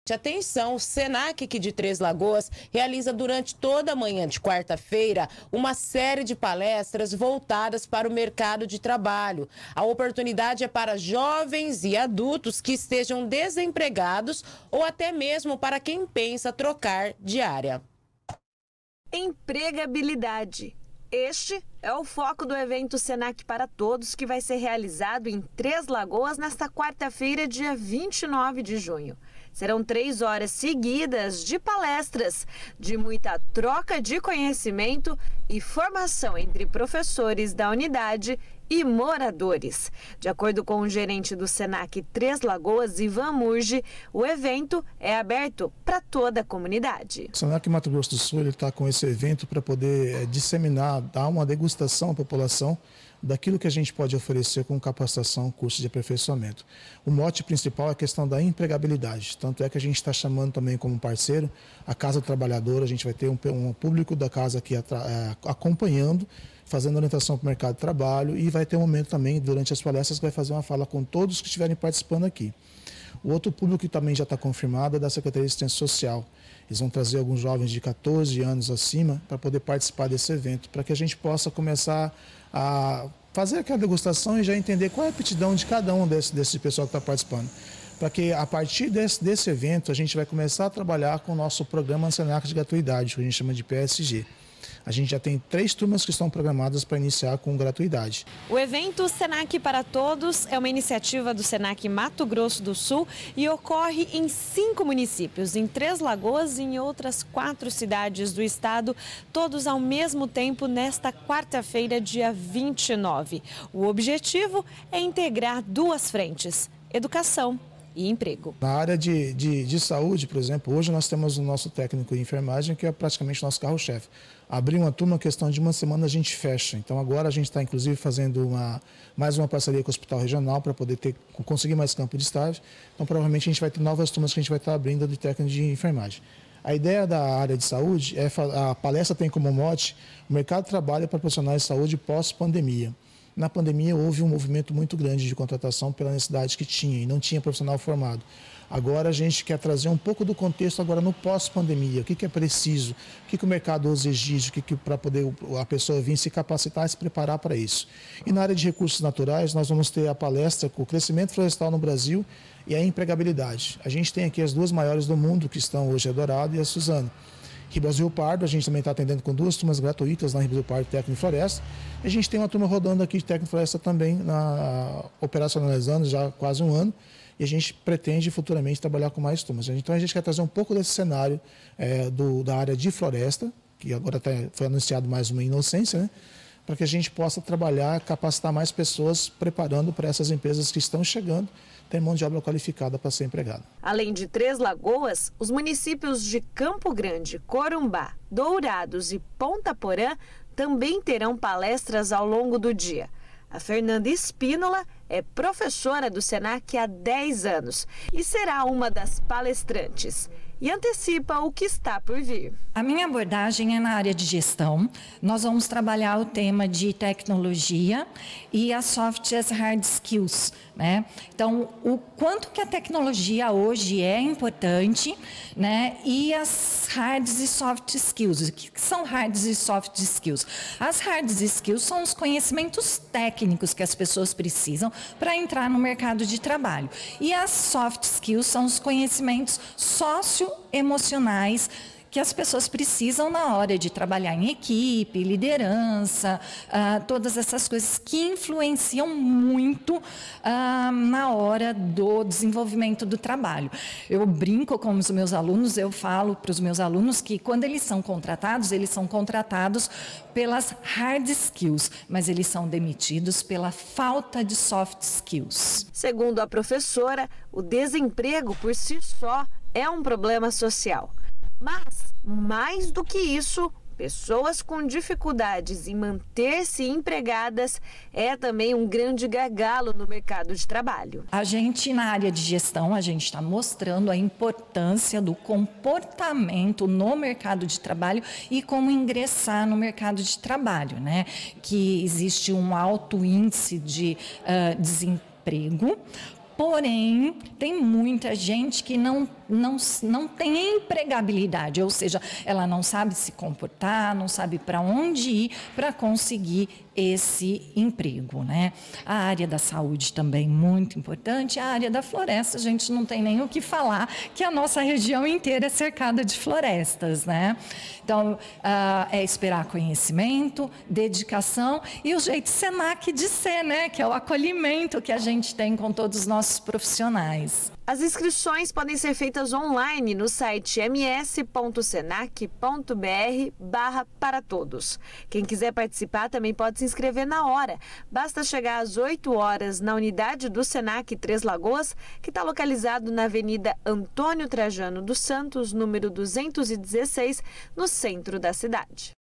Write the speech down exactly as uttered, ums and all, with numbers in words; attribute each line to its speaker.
Speaker 1: Atenção, o Senac aqui de Três Lagoas realiza durante toda a manhã de quarta-feira uma série de palestras voltadas para o mercado de trabalho. A oportunidade é para jovens e adultos que estejam desempregados ou até mesmo para quem pensa trocar de área.
Speaker 2: Empregabilidade. Este é o foco do evento Senac para Todos, que vai ser realizado em Três Lagoas nesta quarta-feira, dia vinte e nove de junho. Serão três horas seguidas de palestras, de muita troca de conhecimento e formação entre professores da unidade e moradores. De acordo com o gerente do Senac Três Lagoas, Ivan Murgi, o evento é aberto para toda a comunidade.
Speaker 3: O Senac Mato Grosso do Sul está com esse evento para poder é, disseminar, dar uma degustação à população daquilo que a gente pode oferecer com capacitação, curso de aperfeiçoamento. O mote principal é a questão da empregabilidade, tanto é que a gente está chamando também como parceiro a Casa do Trabalhador, a gente vai ter um, um público da casa aqui é, acompanhando, fazendo orientação para o mercado de trabalho, e vai ter um momento também, durante as palestras, que vai fazer uma fala com todos que estiverem participando aqui. O outro público que também já está confirmado é da Secretaria de Assistência Social. Eles vão trazer alguns jovens de quatorze anos acima para poder participar desse evento, para que a gente possa começar a fazer aquela degustação e já entender qual é a aptidão de cada um desse, desse pessoal que está participando. Para que, a partir desse, desse evento, a gente vai começar a trabalhar com o nosso programa Senac de gratuidade, que a gente chama de P S G. A gente já tem três turmas que estão programadas para iniciar com gratuidade.
Speaker 2: O evento Senac para Todos é uma iniciativa do Senac Mato Grosso do Sul e ocorre em cinco municípios, em Três Lagoas e em outras quatro cidades do estado, todos ao mesmo tempo nesta quarta-feira, dia vinte e nove. O objetivo é integrar duas frentes: educação e emprego.
Speaker 3: Na área de, de, de saúde, por exemplo, hoje nós temos o nosso técnico em enfermagem, que é praticamente o nosso carro-chefe. Abrir uma turma, questão de uma semana a gente fecha. Então agora a gente está inclusive fazendo uma, mais uma parceria com o Hospital Regional para poder ter, conseguir mais campo de estágio. Então provavelmente a gente vai ter novas turmas que a gente vai estar abrindo de técnico de enfermagem. A ideia da área de saúde, é, a palestra tem como mote o mercado de trabalho para profissionais de saúde pós-pandemia. Na pandemia houve um movimento muito grande de contratação pela necessidade que tinha e não tinha profissional formado. Agora a gente quer trazer um pouco do contexto agora no pós-pandemia, o que, que é preciso, o que, que o mercado hoje exige, o que, que para poder a pessoa vir se capacitar e se preparar para isso. E na área de recursos naturais nós vamos ter a palestra com o crescimento florestal no Brasil e a empregabilidade. A gente tem aqui as duas maiores do mundo que estão hoje, a Dourado e a Suzano. Ribas Rio Pardo, a gente também está atendendo com duas turmas gratuitas na Ribas Rio Pardo, técnico de floresta. E a gente tem uma turma rodando aqui de técnico de floresta também, na, operacionalizando já há quase um ano. E a gente pretende futuramente trabalhar com mais turmas. Então a gente quer trazer um pouco desse cenário é, do, da área de floresta, que agora tá, foi anunciado mais uma inocência, né? Para que a gente possa trabalhar, capacitar mais pessoas, preparando para essas empresas que estão chegando, ter mão de obra qualificada para ser empregada.
Speaker 2: Além de Três Lagoas, os municípios de Campo Grande, Corumbá, Dourados e Ponta Porã também terão palestras ao longo do dia. A Fernanda Espínola é professora do Senac há dez anos e será uma das palestrantes. E antecipa o que está por vir.
Speaker 4: A minha abordagem é na área de gestão. Nós vamos trabalhar o tema de tecnologia e as soft as hard skills, né? Então, o quanto que a tecnologia hoje é importante, né? E as hard e soft skills. O que são hard e soft skills? As hard skills são os conhecimentos técnicos que as pessoas precisam para entrar no mercado de trabalho. E as soft skills são os conhecimentos socio emocionais que as pessoas precisam na hora de trabalhar em equipe, liderança, ah, todas essas coisas que influenciam muito ah, na hora do desenvolvimento do trabalho. Eu brinco com os meus alunos, eu falo para os meus alunos que quando eles são contratados, eles são contratados pelas hard skills, mas eles são demitidos pela falta de soft skills.
Speaker 2: Segundo a professora, o desemprego por si só é um problema social. Mas, mais do que isso, pessoas com dificuldades em manter-se empregadas é também um grande gargalo no mercado de trabalho.
Speaker 4: A gente, na área de gestão, a gente está mostrando a importância do comportamento no mercado de trabalho e como ingressar no mercado de trabalho, né? Que existe um alto índice de uh, desemprego Porém, tem muita gente que não, não, não tem empregabilidade, ou seja, ela não sabe se comportar, não sabe para onde ir para conseguir esse emprego, né? A área da saúde também muito importante, a área da floresta, a gente não tem nem o que falar, que a nossa região inteira é cercada de florestas, né? Então, uh, é esperar conhecimento, dedicação e o jeito Senac de ser, né? Que é o acolhimento que a gente tem com todos os nossos profissionais.
Speaker 2: As inscrições podem ser feitas online no site ms.senac.br barra para todos. Quem quiser participar também pode se inscrever na hora. Basta chegar às oito horas na unidade do Senac Três Lagoas, que está localizado na Avenida Antônio Trajano dos Santos, número duzentos e dezesseis, no centro da cidade.